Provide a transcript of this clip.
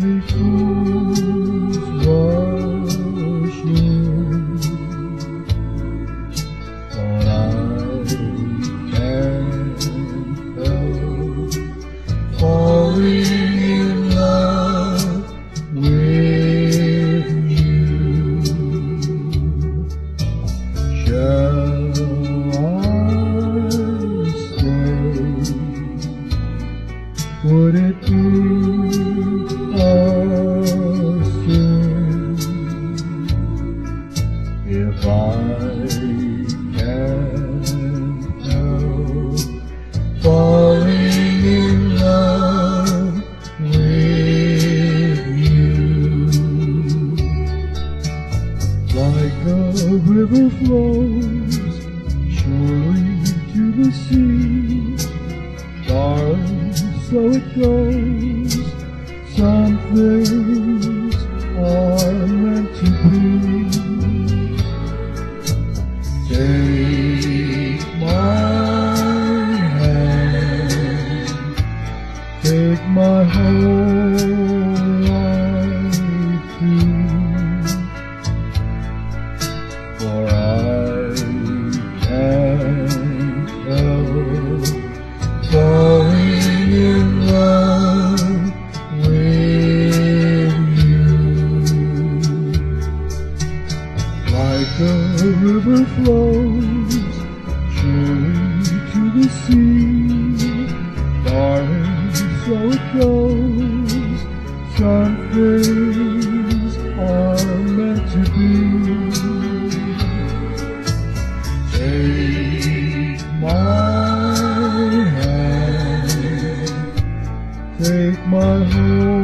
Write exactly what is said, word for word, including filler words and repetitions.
Every fool's rush in, but I can't help falling in love with you. Shall I stay? Would it be a sin if I can't help falling in love with you? Like a river flows surely to the sea, darling, so it goes. Some things are meant to be. Take my hand, take my whole life too, for I can't help falling in love with you. Like a river flows surely to the sea, darling, so it goes. Some things are meant to be. Take my hand, take my whole